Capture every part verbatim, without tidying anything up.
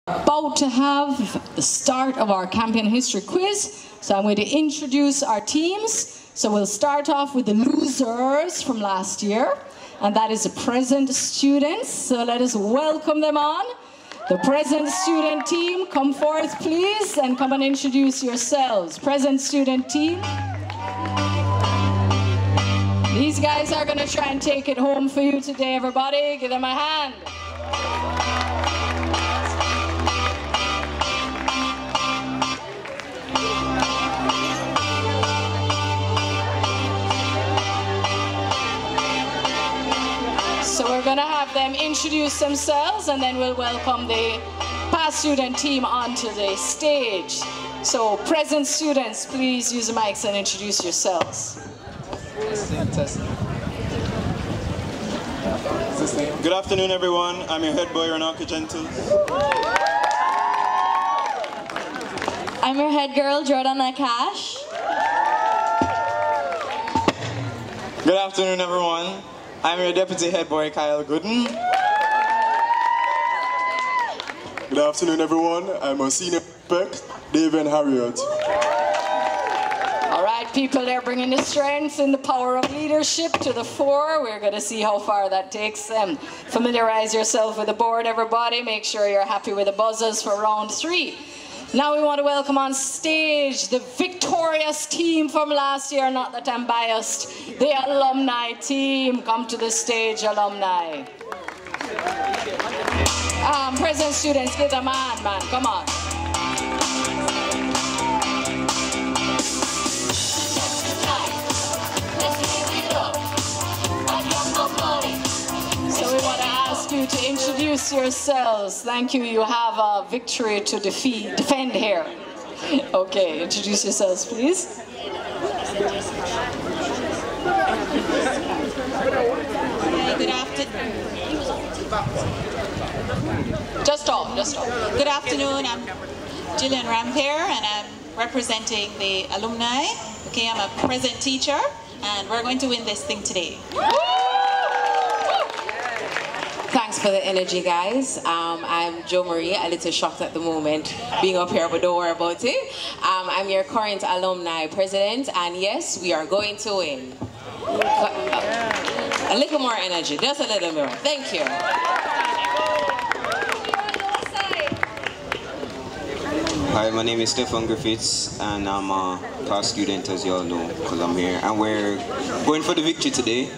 About to have the start of our Campion history quiz, so I'm going to introduce our teams. So we'll start off with the losers from last year, and that is the present students. So let us welcome them on. The present student team, come forth please, and come and introduce yourselves. Present student team. These guys are going to try and take it home for you today, everybody. Give them a hand. So we're going to have them introduce themselves, and then we'll welcome the past student team onto the stage. So present students, please use the mics and introduce yourselves. Good afternoon, everyone. I'm your head boy, Renaka Gentle. I'm your head girl, Jordana Cash. Good afternoon, everyone. I'm your deputy head boy, Kyle Gooden. Good afternoon, everyone. I'm a senior spec, Dave and Harriet. All right, people, they're bringing the strength and the power of leadership to the fore. We're going to see how far that takes them. Familiarize yourself with the board, everybody. Make sure you're happy with the buzzers for round three. Now we want to welcome on stage the victorious team from last year. Not that I'm biased. The alumni team. Come to the stage, alumni. Um, present students, give them a hand, man. Come on. So we want to ask you to introduce yourselves. Thank you. You have a victory to defeat, defend here. Okay, introduce yourselves, please. Hi, good afternoon. Just talk, just talk. Good afternoon. I'm Gillian Rampier, and I'm representing the alumni. Okay, I'm a present teacher, and we're going to win this thing today. Thanks for the energy, guys. Um, I'm Jo Marie, a little shocked at the moment being up here, but don't worry about it. Um, I'm your current alumni president, and yes, we are going to win. A little more energy, just a little more. Thank you. Hi, my name is Stefan Griffiths, and I'm a past student, as you all know, because I'm here, and we're going for the victory today.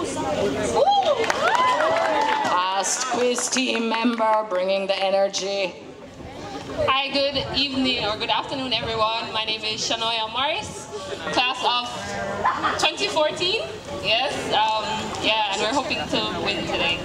Past quiz team member bringing the energy. Hi, good evening or good afternoon, everyone. My name is Shanoya Morris, class of twenty fourteen. Yes, um, yeah, and we're hoping to win today.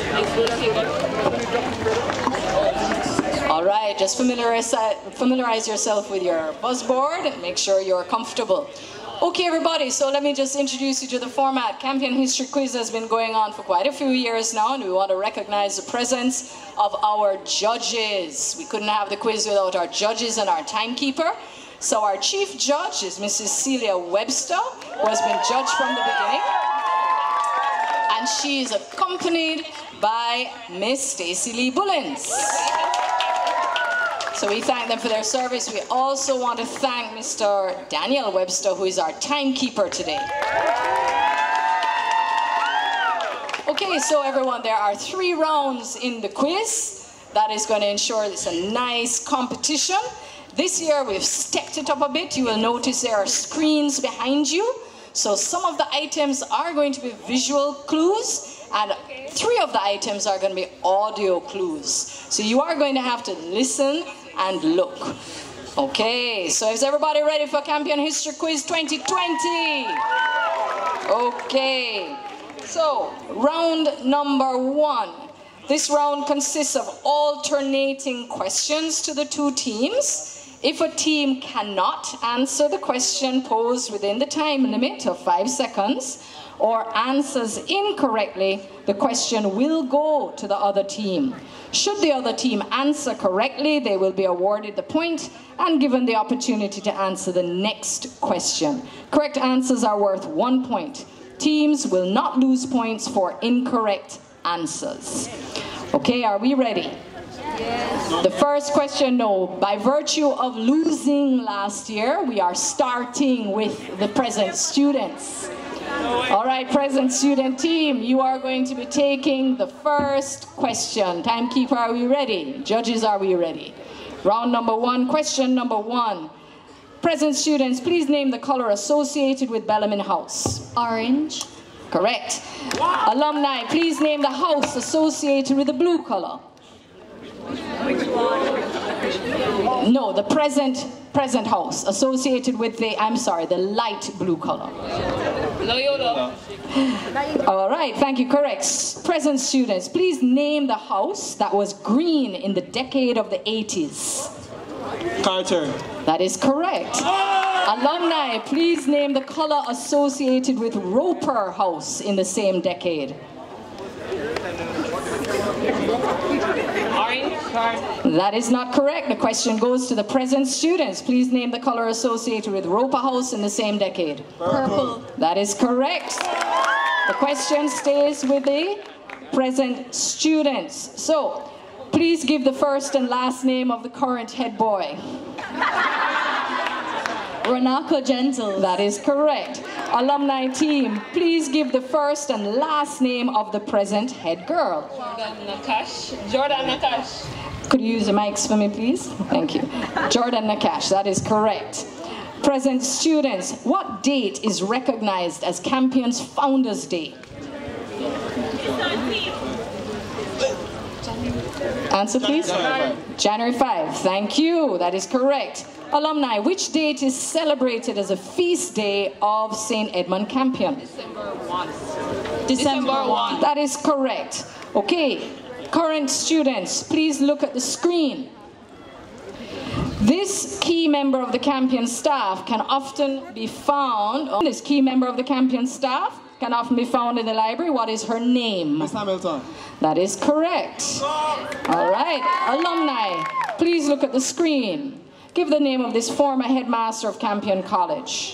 All right, just familiarize, familiarize yourself with your buzzboard and make sure you're comfortable. Okay, everybody, so let me just introduce you to the format. Campion History Quiz has been going on for quite a few years now, and we want to recognize the presence of our judges. We couldn't have the quiz without our judges and our timekeeper. So our chief judge is Missus Celia Webster, who has been judged from the beginning. And she is accompanied by Miss Stacy Lee Bullens. So we thank them for their service. We also want to thank Mister Daniel Webster, who is our timekeeper today. Okay, so everyone, there are three rounds in the quiz. That is going to ensure it's a nice competition. This year we've stepped it up a bit. You will notice there are screens behind you. So some of the items are going to be visual clues, and three of the items are going to be audio clues. So you are going to have to listen and look. Okay, so is everybody ready for Campion History Quiz twenty twenty? Okay, so round number one. This round consists of alternating questions to the two teams. If a team cannot answer the question posed within the time limit of five seconds, or answers incorrectly, the question will go to the other team. Should the other team answer correctly, they will be awarded the point and given the opportunity to answer the next question. Correct answers are worth one point. Teams will not lose points for incorrect answers. Okay, are we ready? The first question, no. By virtue of losing last year, we are starting with the present students. All right, present student team, you are going to be taking the first question. Timekeeper, are we ready? Judges, are we ready? Round number one, question number one. Present students, please name the color associated with Bellarmine House. Orange. Correct. Alumni, please name the house associated with the blue color. No, the present present house associated with the, I'm sorry, the light blue color. Loyola. All right, thank you, correct. Present students, please name the house that was green in the decade of the eighties. Carter. That is correct. Alumni, please name the color associated with Roper House in the same decade. Orange. That is not correct. The question goes to the present students. Please name the color associated with Roper House in the same decade. Purple. That is correct. The question stays with the present students. So, please give the first and last name of the current head boy. Renako Gentle. That is correct. Alumni team, please give the first and last name of the present head girl. Jordan Nakash. Jordan Nakash. Could you use the mics for me, please? Thank you. Jordan Nakash, that is correct. Present students, what date is recognized as Campion's Founders Day? Answer, please. January. January fifth. Thank you. That is correct. Alumni, which date is celebrated as a feast day of Saint Edmund Campion? December first. December first. That is correct. Okay. Current students, please look at the screen. This key member of the Campion staff can often be found, oh, this key member of the Campion staff can often be found in the library. What is her name? Miss Hamilton. That is correct. All right, alumni, please look at the screen. Give the name of this former headmaster of Campion College.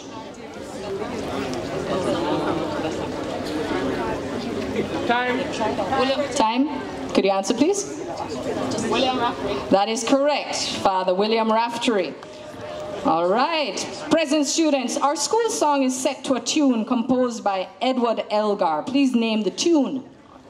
Time. William. Time? Could you answer, please? William Raftery. That is correct, Father William Raftery. All right, present students, our school song is set to a tune composed by Edward Elgar. Please name the tune.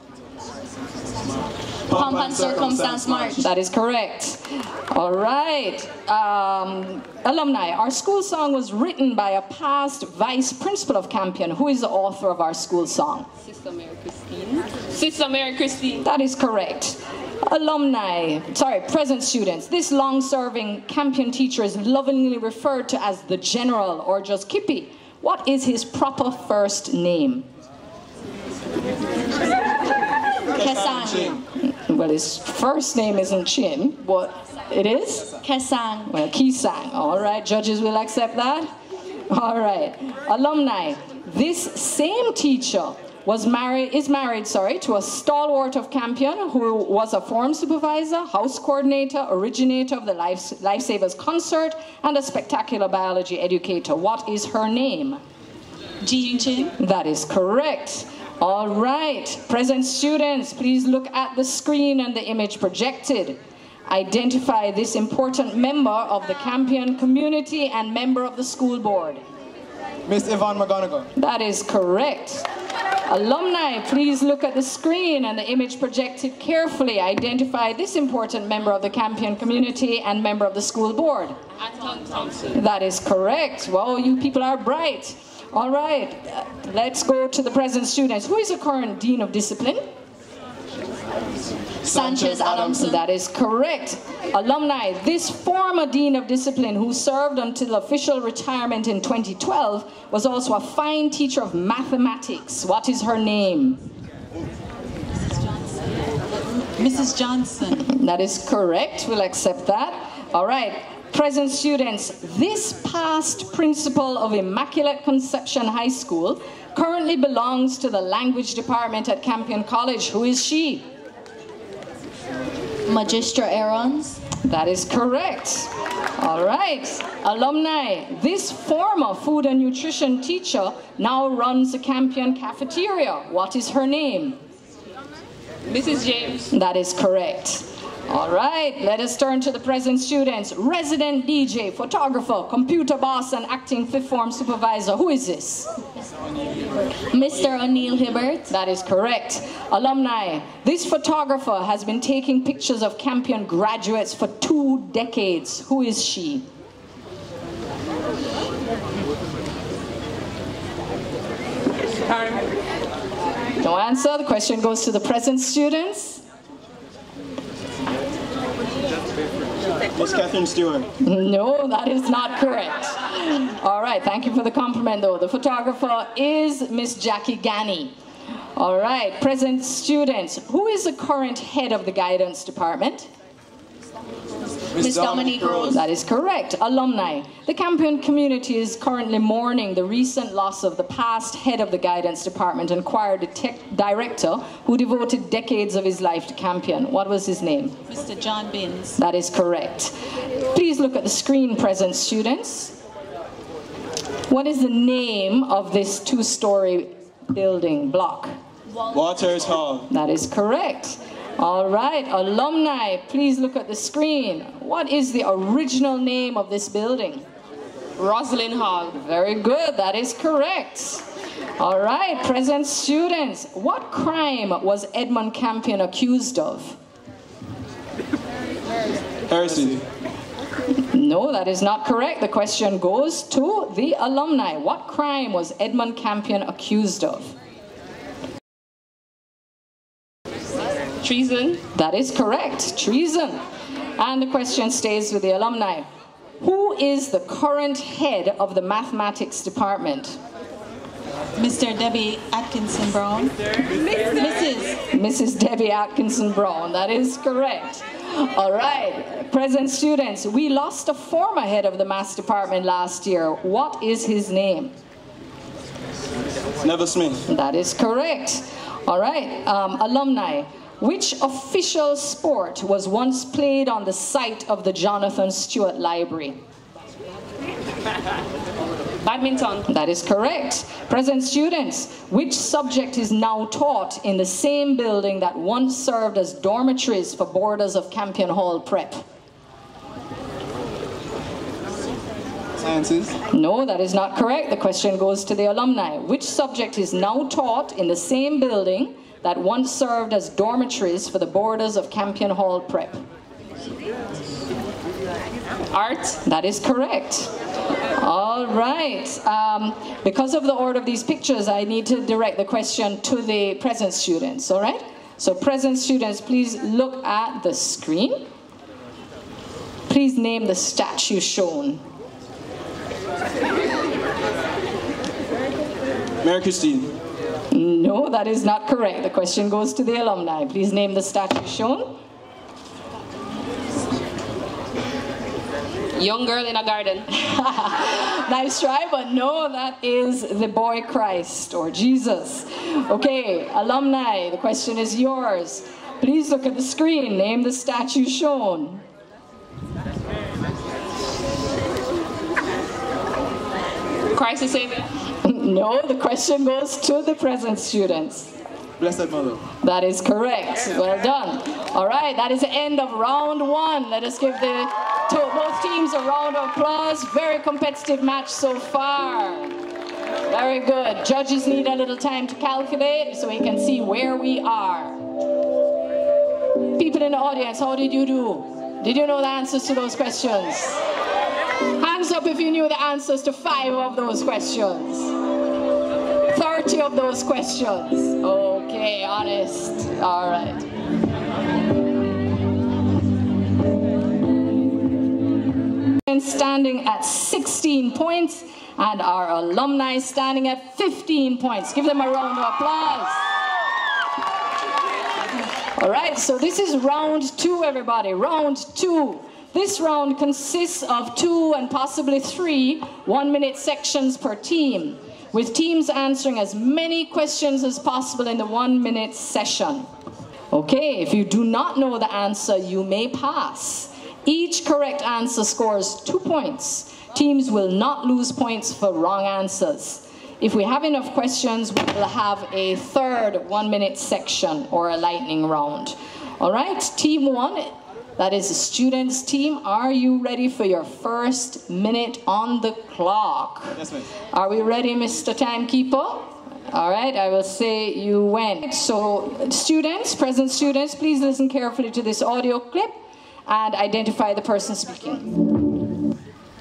Pomp and Circumstance March. That is correct. All right, um, alumni, our school song was written by a past vice principal of Campion. Who is the author of our school song? Sister Mary Christine. Sister Mary Christine. That is correct. Alumni, sorry, present students, this long-serving Campion teacher is lovingly referred to as the General or just Kippy. What is his proper first name? Kesang. Well, his first name isn't Chin. What it is? Kesang. Well, Kisang. All right, judges will accept that. All right, alumni, this same teacher was married, is married, sorry, to a stalwart of Campion who was a forum supervisor, house coordinator, originator of the Life, Lifesavers concert, and a spectacular biology educator. What is her name? Jean Chin. That is correct. All right, present students, please look at the screen and the image projected. Identify this important member of the Campion community and member of the school board. Miss Yvonne McGonigal. That is correct. Alumni, please look at the screen and the image projected carefully. Identify this important member of the Campion community and member of the school board. Anton Thompson. That is correct. Wow, you people are bright. All right, uh, let's go to the present students. Who is the current Dean of Discipline? Sanchez Adamson. That is correct. Alumni, this former Dean of Discipline who served until official retirement in twenty twelve was also a fine teacher of mathematics. What is her name? Missus Johnson. That is correct. We'll accept that. All right. Present students, this past principal of Immaculate Conception High School currently belongs to the language department at Campion College. Who is she? Magistra Aarons. That is correct. All right. Alumni, this former food and nutrition teacher now runs the Campion cafeteria. What is her name? Missus James. That is correct. All right, let us turn to the present students. Resident D J, photographer, computer boss, and acting fifth form supervisor. Who is this? Mister O'Neill Hibbert. That is correct. Alumni, this photographer has been taking pictures of Campion graduates for two decades. Who is she? No answer. The question goes to the present students. Miss Catherine Stewart. No, that is not correct. All right, thank you for the compliment, though. The photographer is Miss Jackie Ganny. All right, present students. Who is the current head of the guidance department? Miss Dominique Rose. That is correct. Alumni. The Campion community is currently mourning the recent loss of the past head of the guidance department and choir director who devoted decades of his life to Campion. What was his name? Mister John Binns. That is correct. Please look at the screen, present students. What is the name of this two-story building block? Waters Hall. That is correct. All right, alumni, please look at the screen. What is the original name of this building? Roslyn Hall. Very good, that is correct. All right, present students, what crime was Edmund Campion accused of? Heresy. No, that is not correct. The question goes to the alumni. What crime was Edmund Campion accused of? Treason. That is correct, treason. And the question stays with the alumni. Who is the current head of the mathematics department? Mister Debbie Atkinson Brown. Missus Missus Debbie Atkinson Brown, that is correct. All right, present students, we lost a former head of the maths department last year. What is his name? Neville Smith. That is correct. All right, um, alumni. Which official sport was once played on the site of the Jonathan Stewart Library? Badminton. That is correct. Present students, which subject is now taught in the same building that once served as dormitories for boarders of Campion Hall Prep? Sciences. No, that is not correct. The question goes to the alumni. Which subject is now taught in the same building that once served as dormitories for the boarders of Campion Hall Prep? Art. That is correct. All right. Um, because of the order of these pictures, I need to direct the question to the present students, all right? So present students, please look at the screen. Please name the statue shown. Mary Christine. No, that is not correct. The question goes to the alumni. Please name the statue shown. Young girl in a garden. Nice try, but no, that is the boy Christ or Jesus. Okay, alumni, the question is yours. Please look at the screen. Name the statue shown. Christ the Savior. No, the question goes to the present students. Blessed Mother. That is correct. Well done. All right, that is the end of round one. Let us give the to both teams a round of applause. Very competitive match so far. Very good. Judges need a little time to calculate so we can see where we are. People in the audience, how did you do? Did you know the answers to those questions? Hands up if you knew the answers to five of those questions. thirty of those questions. Okay, honest. All right. Standing at sixteen points, and our alumni standing at fifteen points. Give them a round of applause. All right, so this is round two, everybody. Round two. This round consists of two and possibly three one-minute sections per team, with teams answering as many questions as possible in the one-minute session. Okay, if you do not know the answer, you may pass. Each correct answer scores two points. Teams will not lose points for wrong answers. If we have enough questions, we will have a third one-minute section or a lightning round. All right, team one, That is the students team. Are you ready for your first minute on the clock? Yes, ma'am. Are we ready, Mister Timekeeper? All right, I will say you went. So students, present students, please listen carefully to this audio clip and identify the person speaking.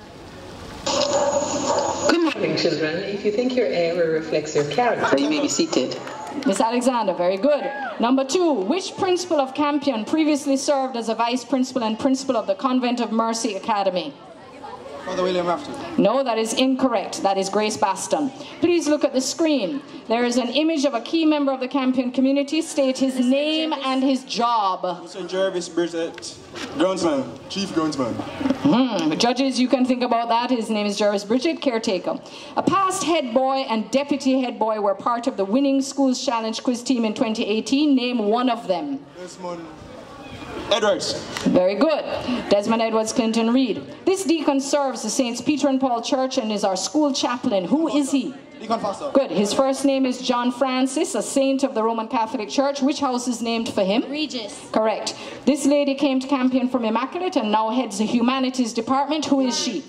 Good morning, children. If you think your error reflects your character, you may be seated. Miss Alexander, very good. Number two, which principal of Campion previously served as a vice principal and principal of the Convent of Mercy Academy? Father William Afton. No, that is incorrect. That is Grace Baston. Please look at the screen. There is an image of a key member of the Campion community. State his name and his job. Mister Jervis Bridget, groundsman, chief groundsman. Mm-hmm. Judges, you can think about that. His name is Jervis Bridget, caretaker. A past head boy and deputy head boy were part of the winning Schools Challenge quiz team in twenty eighteen. Name one of them. Desmond Edwards. Very good. Desmond Edwards Clinton Reed. This deacon serves the Saints Peter and Paul Church and is our school chaplain. Who is he? Deacon Foster. Good. His first name is John Francis, a saint of the Roman Catholic Church. Which house is named for him? Regis. Correct. This lady came to Campion from Immaculate and now heads the humanities department. Who is she?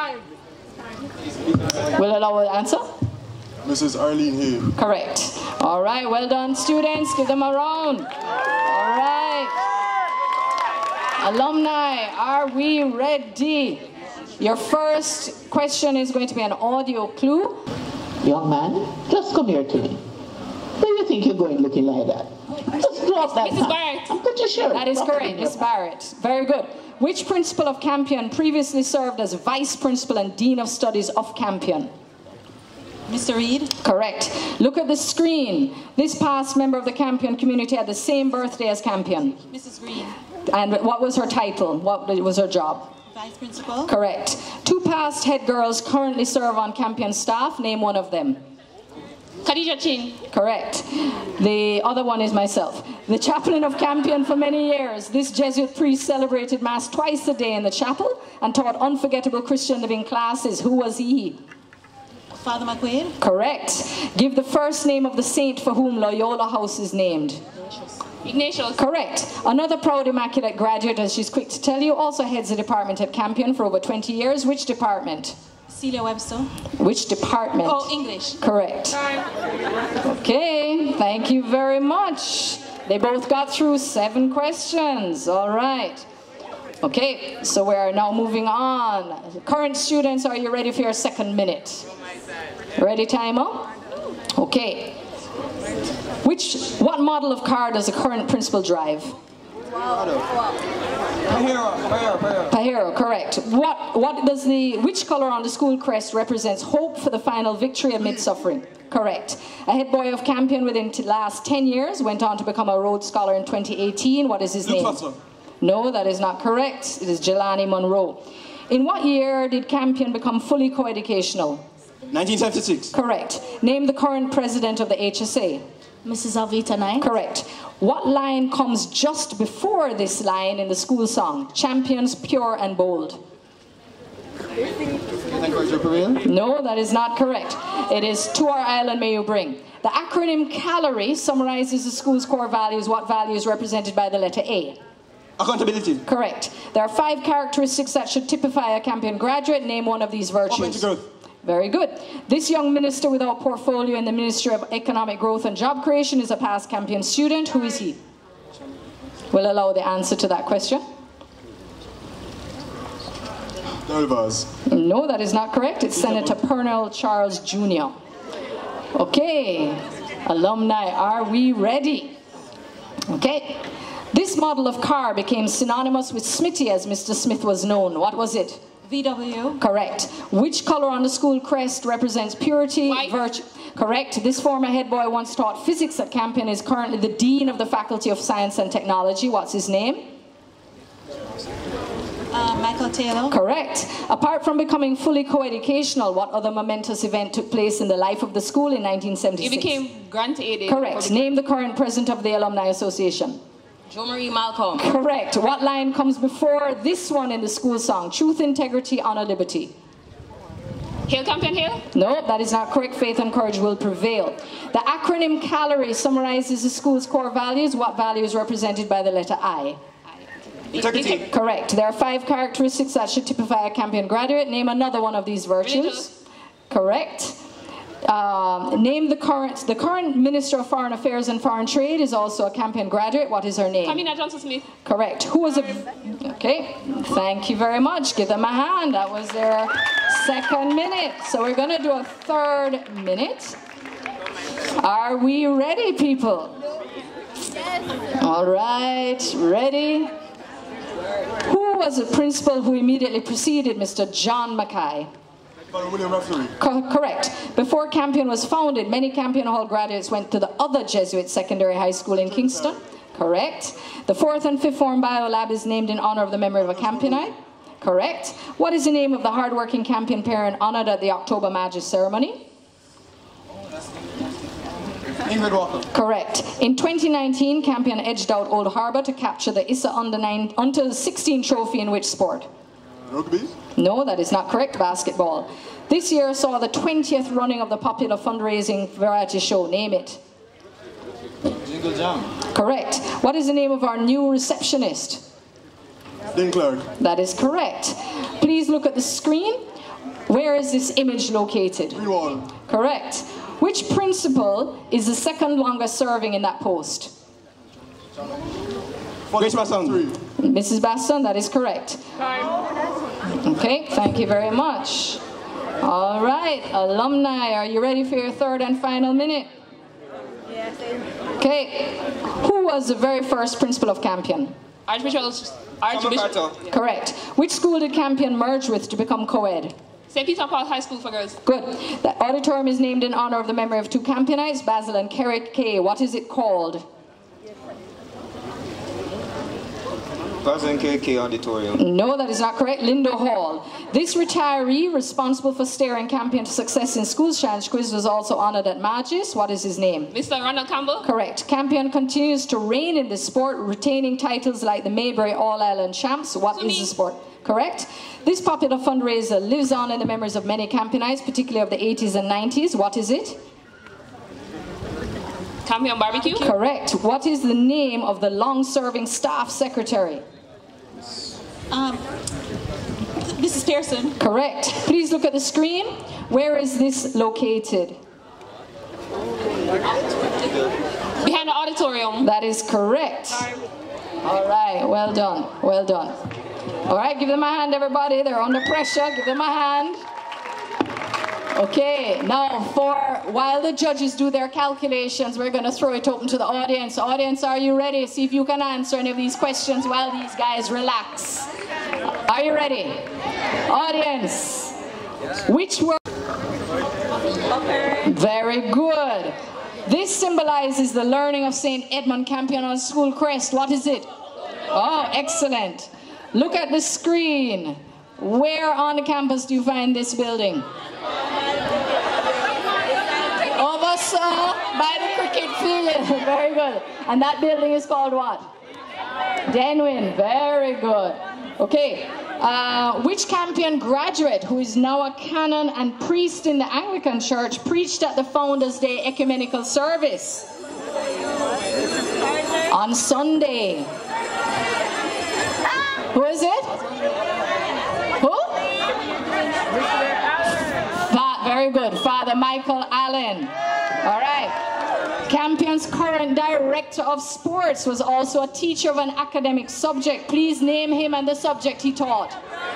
Will allow an answer? Missus Arlene Hay. Correct. All right. Well done, students. Give them a round. All right. Alumni, are we ready? Your first question is going to be an audio clue. Young man, just come here to me. Where do you think you're going looking like that? Just drop that Missus Barrett. and put your shirt. That is correct, Miss Barrett. Very good. Which principal of Campion previously served as vice principal and dean of studies of Campion? Mister Reed. Correct. Look at the screen. This past member of the Campion community had the same birthday as Campion. Missus Green. And what was her title? What was her job? Vice principal. Correct. Two past head girls currently serve on Campion staff. Name one of them. Khadija Chin. Correct. The other one is myself. The chaplain of Campion for many years. This Jesuit priest celebrated Mass twice a day in the chapel and taught unforgettable Christian living classes. Who was he? Father McQuaid. Correct. Give the first name of the saint for whom Loyola House is named. Ignatius. Correct. Another proud Immaculate graduate, as she's quick to tell you, also heads the department at Campion for over twenty years. Which department? Celia Webster. Which department? Oh, English. Correct. Okay, thank you very much. They both got through seven questions. All right. Okay, so we are now moving on. Current students, are you ready for your second minute? Ready, timer? Okay. Which, what model of car does the current principal drive? Pajero. Pajero. Pajero, correct. What, what does the, which color on the school crest represents hope for the final victory amid suffering? Correct. A head boy of Campion within the last ten years went on to become a Rhodes Scholar in twenty eighteen. What is his name? No, that is not correct. It is Jelani Monroe. In what year did Campion become fully coeducational? nineteen seventy-six. Correct. Name the current president of the H S A. Missus Alvita Knight. Correct. What line comes just before this line in the school song? Champions, pure and bold. No, that is not correct. It is To Our Island May You Bring. The acronym CALORY summarizes the school's core values. What value is represented by the letter A? Accountability. Correct. There are five characteristics that should typify a Campion graduate. Name one of these virtues. Open to growth. Very good. This young minister without portfolio in the Ministry of Economic Growth and Job Creation is a past Campion student. Who is he? We'll allow the answer to that question. Delvaz. No, that is not correct. It's Senator Pernell Charles Junior Okay, alumni, are we ready? Okay. This model of car became synonymous with Smitty as Mister Smith was known. What was it? V W. Correct. Which color on the school crest represents purity, virtue? Correct. This former head boy once taught physics at Campion is currently the dean of the Faculty of Science and Technology. What's his name? Uh, Michael Taylor. Correct. Apart from becoming fully co-educational, what other momentous event took place in the life of the school in nineteen seventy-six? He became grant-aided. Correct. Name the current president of the Alumni Association. Jo Marie Malcolm. Correct. What line comes before this one in the school song? Truth, integrity, honor, liberty. Hail Campion Hill? No, that is not correct. Faith and courage will prevail. The acronym CALORY summarizes the school's core values. What value is represented by the letter I? Integrity. Correct. There are five characteristics that should typify a Campion graduate. Name another one of these virtues. Correct. Um, name the current, the current Minister of Foreign Affairs and Foreign Trade is also a Campion graduate. What is her name? Camina Johnson-Smith. Correct. Who was a... Okay. Thank you very much. Give them a hand. That was their second minute. So we're going to do a third minute. Are we ready, people? Yes. All right. Ready? Who was the principal who immediately preceded Mister John Mackay? Co correct. Before Campion was founded, many Campion Hall graduates went to the other Jesuit secondary high school in Kingston. Correct. The fourth and fifth form biolab is named in honor of the memory of a Campionite. Correct. What is the name of the hardworking Campion parent honored at the October Magic ceremony? Ingrid Walker. Correct. In twenty nineteen, Campion edged out Old Harbour to capture the ISSA under nine, under sixteen trophy in which sport? Rugby? No, that is not correct. Basketball. This year saw the twentieth running of the popular fundraising variety show. Name it. Jingle Jam. Correct. What is the name of our new receptionist? Dean Clark. That is correct. Please look at the screen. Where is this image located? Greenwall. Correct. Which principal is the second longest serving in that post? Grace Basson. Missus Basson, that is correct. Okay, thank you very much. All right, alumni, are you ready for your third and final minute? Yes. Okay, who was the very first principal of Campion? Archbishop. Archbishop. Correct. Which school did Campion merge with to become co-ed? Saint Peter Paul High School for Girls. Good. The auditorium is named in honor of the memory of two Campionites, Basil and Kerrick Kay. What is it called? Basil and Kerrick Kay Auditorium. No, that is not correct. Lindo Hall. This retiree responsible for steering Campion to success in school challenge quiz was also honored at Magis. What is his name? Mister Ronald Campbell. Correct. Campion continues to reign in this sport, retaining titles like the Maybury All-Ireland Champs. What Sumi. is the sport? Correct. This popular fundraiser lives on in the memories of many Campionites, particularly of the eighties and nineties. What is it? Campion Barbecue. Correct. What is the name of the long-serving staff secretary? Um, Missus Pearson. Correct. Please look at the screen. Where is this located? Behind the auditorium. That is correct. All right. Well done. Well done. All right. Give them a hand, everybody. They're under pressure. Give them a hand. Okay, now for while the judges do their calculations, we're going to throw it open to the audience. Audience, are you ready? See if you can answer any of these questions while these guys relax. Are you ready? Audience, which word? Very good. This symbolizes the learning of Saint Edmund Campion on school crest. What is it? Oh, excellent. Look at the screen. Where on the campus do you find this building? Over so by the cricket field. Very good. And that building is called what? Denwin. Very good. Okay. Uh, which Campion graduate, who is now a canon and priest in the Anglican Church, preached at the Founders' Day ecumenical service? On Sunday. Who is it? Who? That, very good. Father Michael Allen. All right. Campion's current director of sports was also a teacher of an academic subject. Please name him and the subject he taught.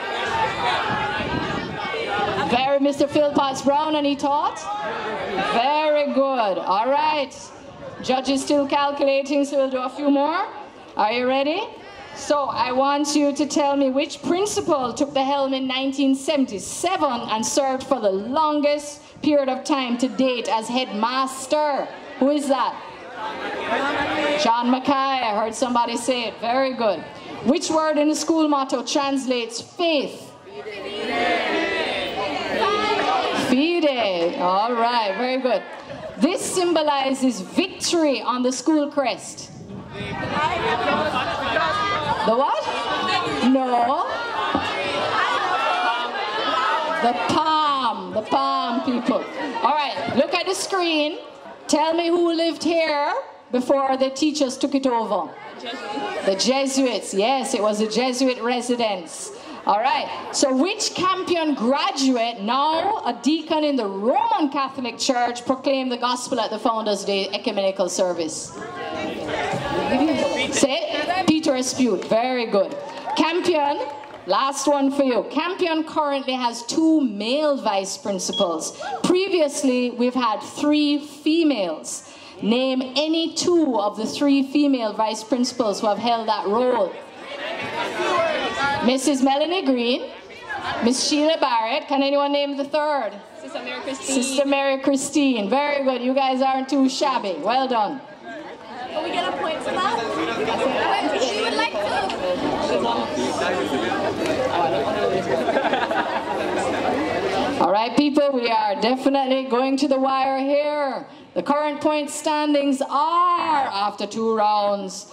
Very, Mister Phil Potts Brown, and he taught? Very good. All right. Judge is still calculating, so we'll do a few more. Are you ready? So I want you to tell me which principal took the helm in nineteen seventy-seven and served for the longest period of time to date as headmaster. Who is that? Shawn Mackay. I heard somebody say it. Very good. Which word in the school motto translates faith? Fide. All right. Very good. This symbolizes victory on the school crest. The what? No. The palm. The palm, people. All right, look at the screen. Tell me who lived here before the teachers took it over. The Jesuits, yes, it was a Jesuit residence. All right, so which Campion graduate, now a deacon in the Roman Catholic Church, proclaimed the gospel at the Founders' Day ecumenical service? Say it. Peter Espute, very good. Campion, last one for you. Campion currently has two male vice principals. Previously, we've had three females. Name any two of the three female vice principals who have held that role. Missus Melanie Green, Miss Sheila Barrett. Can anyone name the third? Sister Mary Christine. Sister Mary Christine. Very good. You guys aren't too shabby. Well done. Can we get a point for that? She would like to. All right, people, we are definitely going to the wire here. The current point standings are, after two rounds,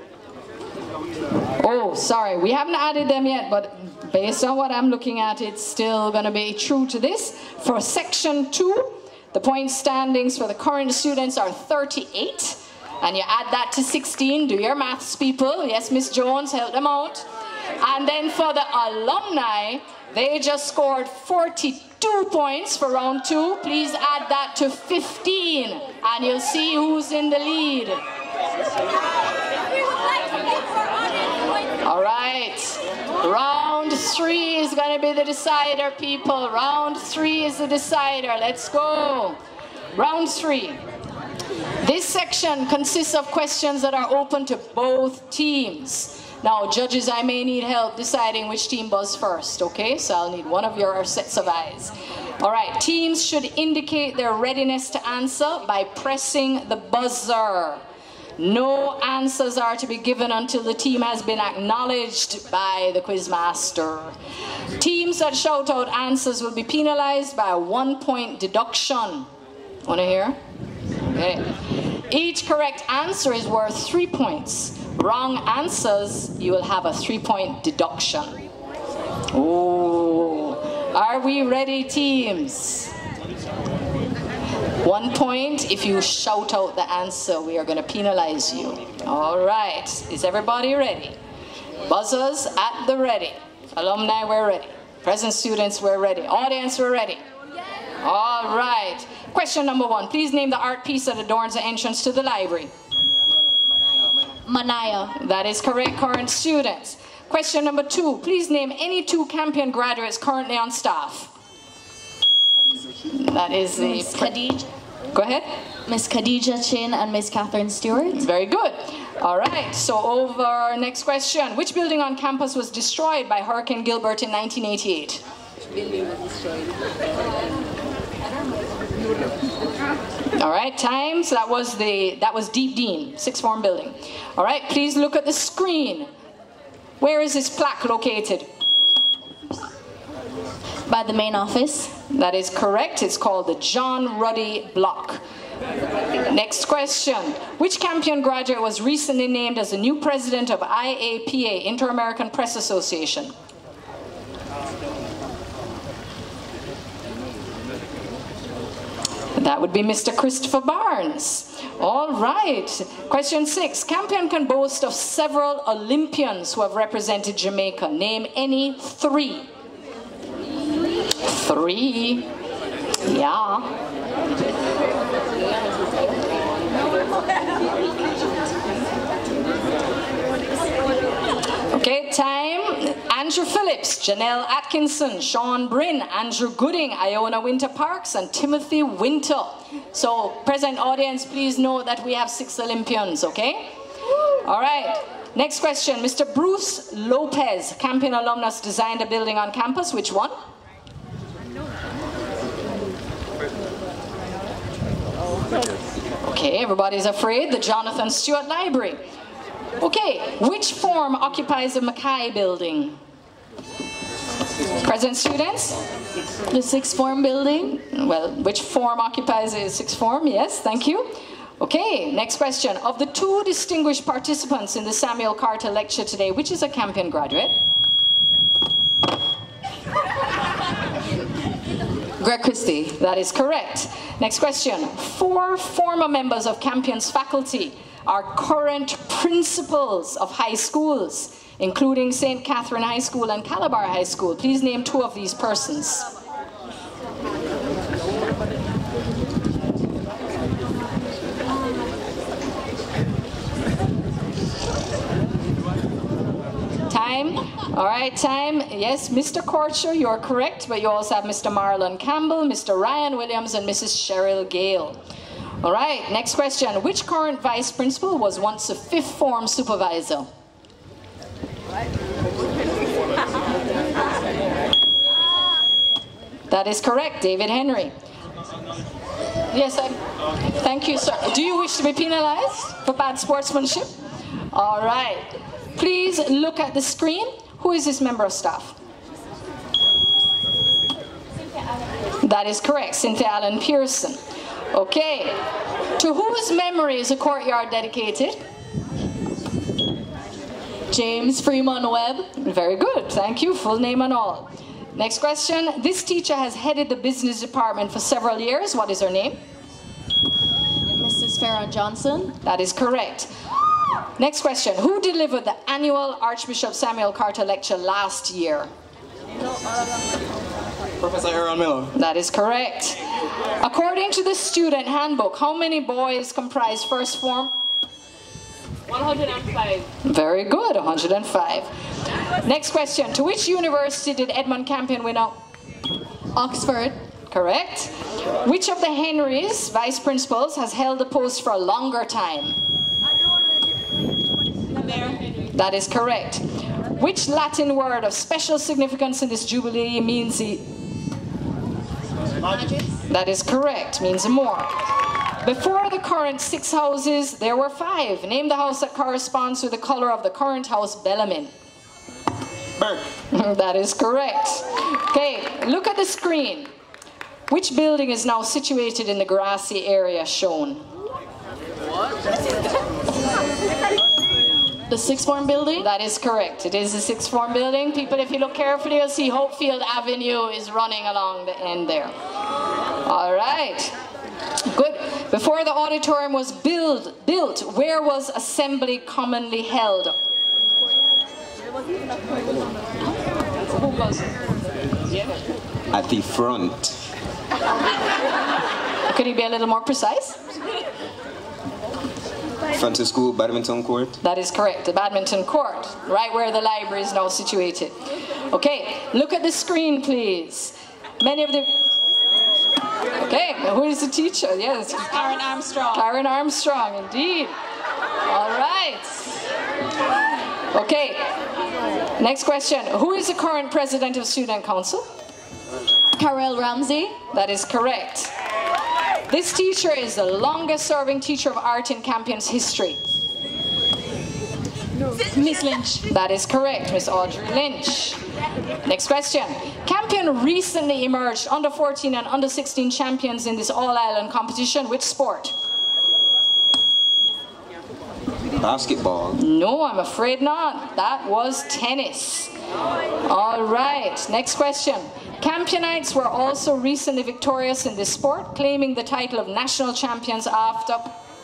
oh, sorry, we haven't added them yet, but based on what I'm looking at, it's still going to be true to this. For section two, the point standings for the current students are thirty-eight, and you add that to sixteen. Do your maths, people. Yes, Miss Jones, help them out. And then for the alumni, they just scored forty-two points for round two. Please add that to fifteen, and you'll see who's in the lead. All right, round three is going to be the decider, people. Round three is the decider. Let's go. Round three. This section consists of questions that are open to both teams. Now, judges, I may need help deciding which team buzzed first, okay? So I'll need one of your sets of eyes. All right, teams should indicate their readiness to answer by pressing the buzzer. No answers are to be given until the team has been acknowledged by the quizmaster. Teams that shout out answers will be penalized by a one-point deduction. Want to hear? Okay. Each correct answer is worth three points. Wrong answers, you will have a three-point deduction. Oh, are we ready, teams? One point if you shout out the answer. We are going to penalize you. All right. Is everybody ready? Buzzers at the ready. Alumni, we're ready. Present students, we're ready. Audience, we're ready. All right. Question number one. Please name the art piece that adorns the entrance to the library. Manaya. That is correct, current students. Question number two. Please name any two Campion graduates currently on staff. That is the... Miss Khadija. Go ahead. Miss Khadija Chin and Miss Catherine Stewart. Very good. All right, so over, next question. Which building on campus was destroyed by Hurricane Gilbert in nineteen eighty-eight? Building was destroyed. All right, time. So that was the, that was Deep Dean, sixth form building. All right, please look at the screen. Where is this plaque located? By the main office. That is correct. It's called the John Ruddy Block. Next question. Which Campion graduate was recently named as the new president of I A P A, Inter-American Press Association? That would be Mister Christopher Barnes. All right. Question six. Campion can boast of several Olympians who have represented Jamaica. Name any three. Three. Yeah. Okay, time. Andrew Phillips, Janelle Atkinson, Shawn Bryn, Andrew Gooding, Iona Winter Parks, and Timothy Winter. So, present audience, please know that we have six Olympians, okay? All right. Next question. Mister Bruce Lopez, Campion alumnus, designed a building on campus. Which one? Okay, everybody's afraid. The Jonathan Stewart Library. Okay, which form occupies the Mackay building? Present students? The sixth form building. Well, which form occupies the sixth form? Yes, thank you. Okay, next question. Of the two distinguished participants in the Samuel Carter lecture today, which is a Campion graduate? Greg Christie. That is correct. Next question. Four former members of Campion's faculty are current principals of high schools, including Saint Catherine High School and Calabar High School. Please name two of these persons. Time. All right, time. Yes, Mister Courtyard, you're correct, but you also have Mister Marlon Campbell, Mister Ryan Williams, and Missus Cheryl Gale. All right, next question. Which current vice principal was once a fifth form supervisor? That is correct, David Henry. Yes, I, thank you, sir. Do you wish to be penalized for bad sportsmanship? All right. Please look at the screen. Who is this member of staff? That is correct, Cynthia Allen Pearson. Okay. To whose memory is a courtyard dedicated? James Freeman Webb. Very good. Thank you. Full name and all. Next question. This teacher has headed the business department for several years. What is her name? Missus Farron Johnson. That is correct. Next question. Who delivered the annual Archbishop Samuel Carter lecture last year? Professor Aaron Miller. That is correct. According to the student handbook, how many boys comprise first form? one hundred five. Very good, one hundred five. Next question. To which university did Edmund Campion win out? Oxford. Correct. Which of the Henrys, vice principals, has held the post for a longer time? That is correct. Which Latin word of special significance in this jubilee means the... That is correct, means more. Before the current six houses, there were five. Name the house that corresponds to the color of the current house, Bellarmine. Burke. That is correct. Okay, look at the screen. Which building is now situated in the grassy area shown? The sixth form building? That is correct. It is the sixth form building. People, if you look carefully, you'll see Hopefield Avenue is running along the end there. All right. Good. Before the auditorium was build, built, where was assembly commonly held? At the front. Could you be a little more precise? Front of school, badminton court. That is correct, the badminton court, right where the library is now situated. Okay, look at the screen, please. Many of the... Okay, who is the teacher? Yes. Karen Armstrong. Karen Armstrong, indeed. All right. Okay, next question. Who is the current president of Student Council? Carol Ramsey. That is correct. This teacher is the longest serving teacher of art in Campion's history. Miss Lynch. That is correct, Miss Audrey Lynch. Next question. Campion recently emerged under fourteen and under sixteen champions in this all-island competition. Which sport? Basketball. No, I'm afraid not. That was tennis. All right, next question. Campionites were also recently victorious in this sport, claiming the title of national champions after...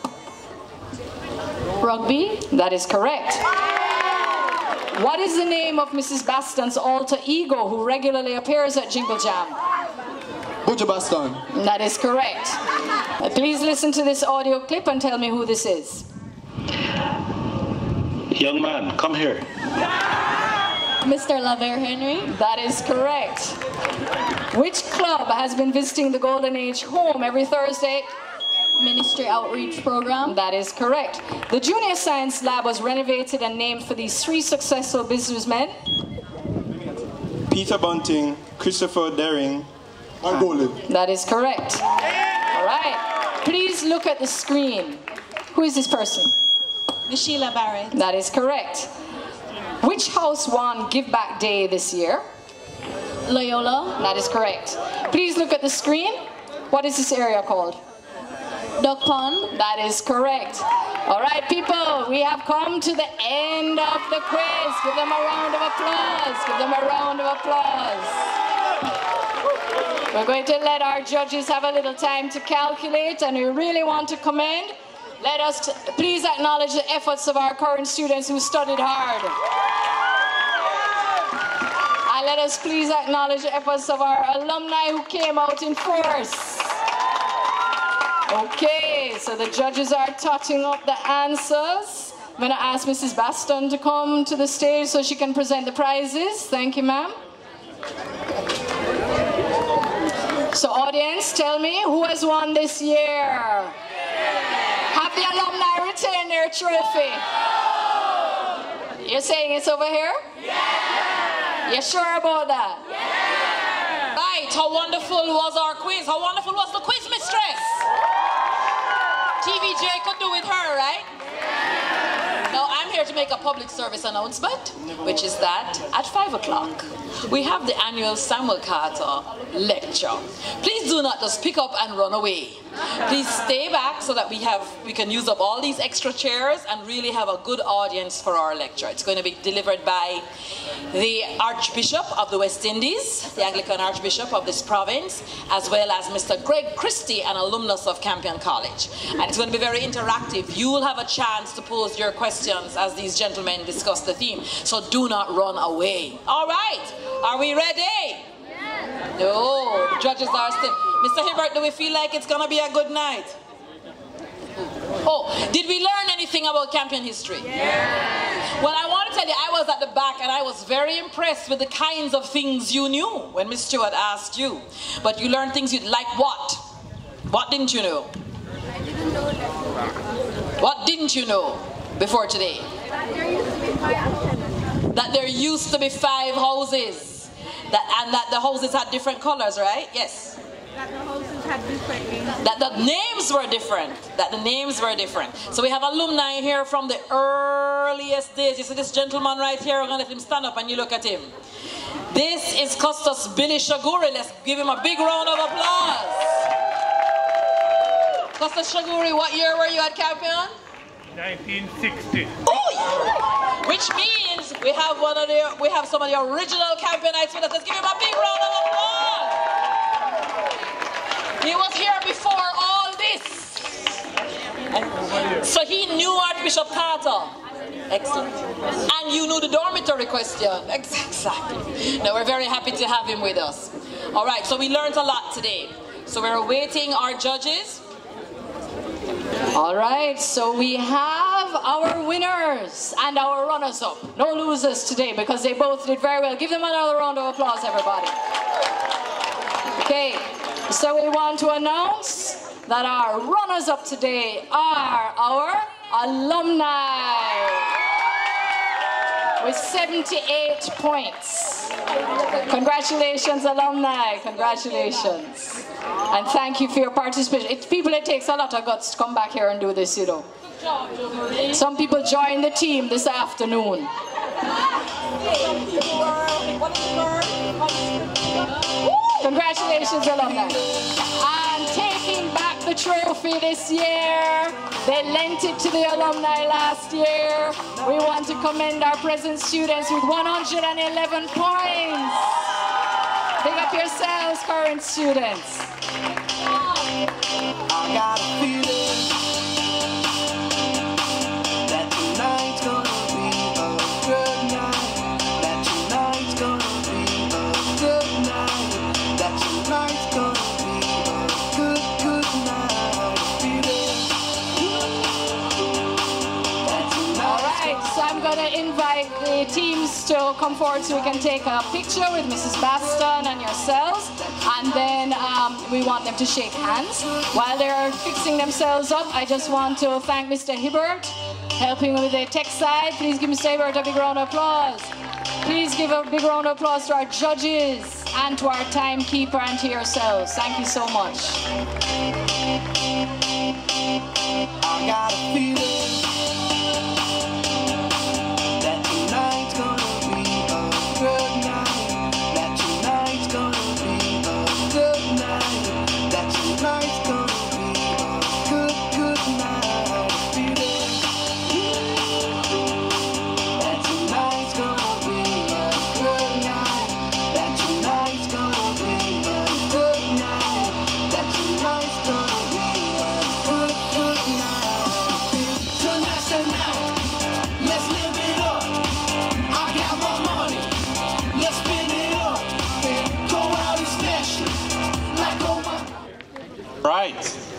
Rugby. That is correct. What is the name of Missus Baston's alter ego who regularly appears at Jingle Jam? Butcher Baston. That is correct. Uh, please listen to this audio clip and tell me who this is. Young man, come here. Mister Laver Henry. That is correct. Which club has been visiting the Golden Age home every Thursday? Ministry Outreach Program. That is correct. The Junior Science Lab was renovated and named for these three successful businessmen. Peter Bunting, Christopher Daring, and Golden. That is correct. All right. Please look at the screen. Who is this person? Miss Sheila Barrett. That is correct. Which house won Give Back Day this year? Loyola. That is correct. Please look at the screen. What is this area called? Duck Pond. That is correct. All right, people, we have come to the end of the quiz. Give them a round of applause. Give them a round of applause. We're going to let our judges have a little time to calculate, and we really want to commend let us t please acknowledge the efforts of our current students who studied hard. And let us please acknowledge the efforts of our alumni who came out in force. Okay, so the judges are totting up the answers. I'm going to ask Missus Baston to come to the stage so she can present the prizes. Thank you, ma'am. So audience, tell me, who has won this year? Have the alumni retained their trophy? You're saying it's over here? Yeah. You sure about that? Yeah. Right, how wonderful was our quiz? How wonderful was the quiz mistress? T V J could do with her, right? Now I'm here to make a public service announcement, which is that at five o'clock, we have the annual Samuel Carter lecture. Please do not just pick up and run away. Please stay back so that we have we can use up all these extra chairs and really have a good audience for our lecture. It's going to be delivered by the Archbishop of the West Indies, the Anglican Archbishop of this province, as well as Mister Greg Christie, an alumnus of Campion College. And it's going to be very interactive. You will have a chance to pose your questions as these gentlemen discuss the theme. So do not run away. All right, are we ready? No, the judges are still. Mister Hibbert, do we feel like it's going to be a good night? Oh, did we learn anything about Campion history? Yeah. Well, I want to tell you, I was at the back and I was very impressed with the kinds of things you knew when Miss Stewart asked you. But you learned things you'd like what? What didn't you know? I didn't know that. What didn't you know before today? That there used to be five houses. That, and that the houses had different colors, right? Yes. That the houses had different names. That the names were different. That the names were different. So we have alumni here from the earliest days. You see this gentleman right here? We're going to let him stand up and you look at him. This is Custos Billy Shaguri. Let's give him a big round of applause. Custos Shaguri, what year were you at Campion? nineteen sixty. Oh, which means we have one of the we have some of the original Campionites with us. Let's give him a big round of applause. He was here before all this, and so he knew Archbishop Carter. Excellent. And you knew the dormitory question. Exactly. Now we're very happy to have him with us. All right. So we learned a lot today. So we're awaiting our judges. All right, so we have our winners and our runners-up. No losers today because they both did very well. Give them another round of applause, everybody. Okay, so we want to announce that our runners-up today are our alumni with seventy-eight points. Congratulations, alumni. Congratulations. And thank you for your participation. It's people, it takes a lot of guts to come back here and do this, you know. Some people joined the team this afternoon. Congratulations, alumni. And taking back the trophy this year, they lent it to the alumni last year. We want to commend our present students with one hundred eleven points. Pick up yourselves, current students. I got a feeling that tonight's gonna be a good night. That tonight's gonna be a good night. That tonight's gonna be a good, good night. All right, so I'm gonna invite the teams to come forward so we can take a picture with Missus Baston and yourselves. And then um, we want them to shake hands. While they're fixing themselves up, I just want to thank Mister Hibbert, helping with the tech side. Please give Mister Hibbert a big round of applause. Please give a big round of applause to our judges and to our timekeeper and to yourselves. Thank you so much. I got a feeling that tonight's gonna be a good night. That tonight's gonna be a good night. That tonight's gonna be a good, good night. That tonight's gonna be a good night. That tonight's gonna be a good night. That tonight's gonna be a good, good night. right.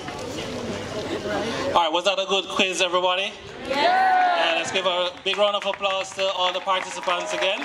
All right, was that a good quiz, everybody? Yeah. Yeah, let's give a big round of applause to all the participants again.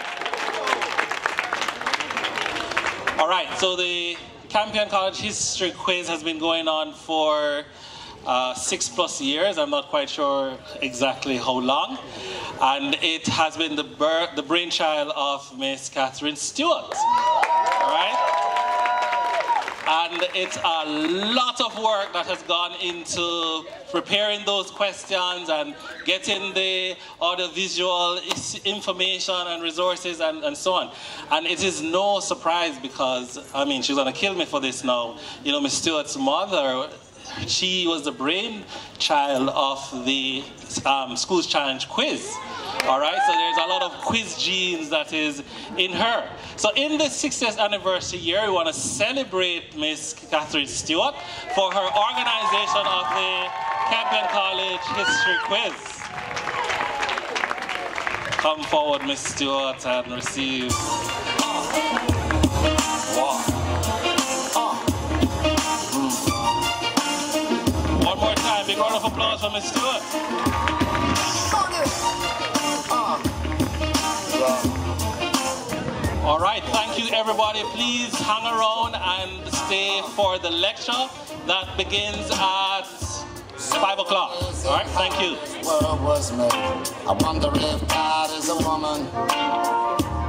All right, so the Campion College History Quiz has been going on for uh, six plus years. I'm not quite sure exactly how long. And it has been the, the brainchild of Miss Catherine Stewart. All right? And it's a lot of work that has gone into preparing those questions and getting the audiovisual information and resources and, and so on. And it is no surprise because, I mean, she's gonna kill me for this now. You know, Miss Stewart's mother, she was the brainchild of the um, Schools Challenge quiz. All right, so there's a lot of quiz genes that is in her. So in the sixtieth anniversary year, we want to celebrate Miss Catherine Stewart for her organization of the Campion College History Quiz. Come forward, Miss Stewart, and receive. Wow. One more time, big round of applause for Miss Stewart. All right, thank you everybody. Please hang around and stay for the lecture that begins at five o'clock. All right, thank you. World was made. I wonder if God is a woman.